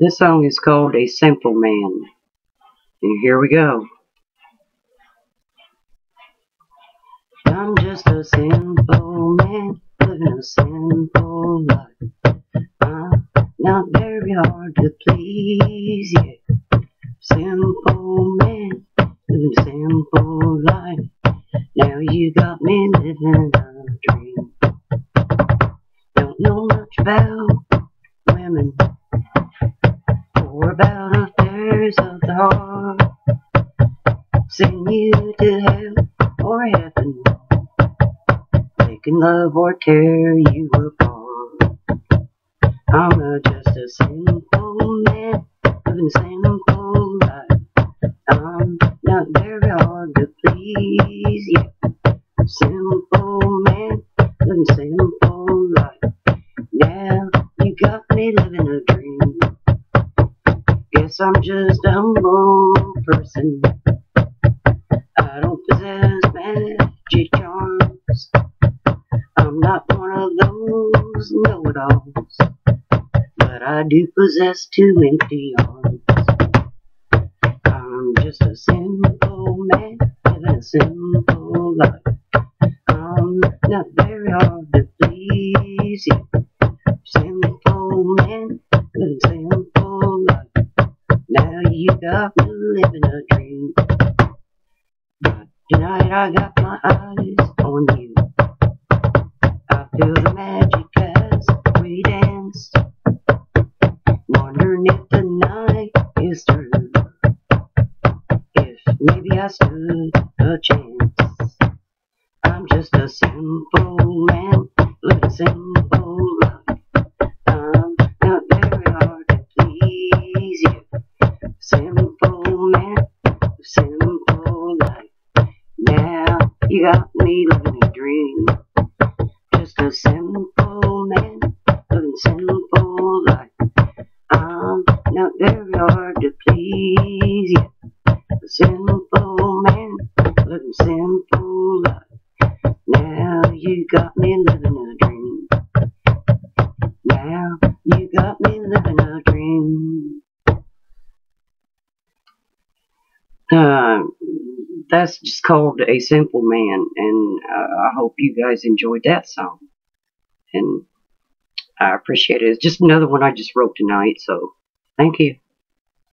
This song is called A Simple Man. And here we go. I'm just a simple man, living a simple life. I'm not very hard to please, yeah. Simple man, living a simple life. Now you got me living a dream. Don't know much about women or about affairs of the heart. Send you to hell or heaven, making love or tear you apart. I'm just a simple man, living a simple life. I'm not very hard to please, yeah. Simple man, living a simple life. Now you got me living a dream. Guess I'm just a humble person. I don't possess magic charms. I'm not one of those know-it-alls, but I do possess two empty arms. I'm just a simple man, living a simple life. I'm not very hard to please, yeah. Simple man, living a simple life. Now you got me living a dream. But tonight I got my eyes on you. I feel the magic as we dance, wondering if the night is through, if maybe I stood a chance. I'm just a simple man, living a simple life. I'm not very hard to please, yeah. Simple man, simple life. Now you got me living a dream. Just a simple man, living a simple life. I'm not very hard to please, yeah. A simple man, living a simple life. Now you got me living a dream. Now you got me living a dream. That's just called A Simple Man, and I hope you guys enjoyed that song. And I appreciate it. It's just another one I just wrote tonight, so thank you.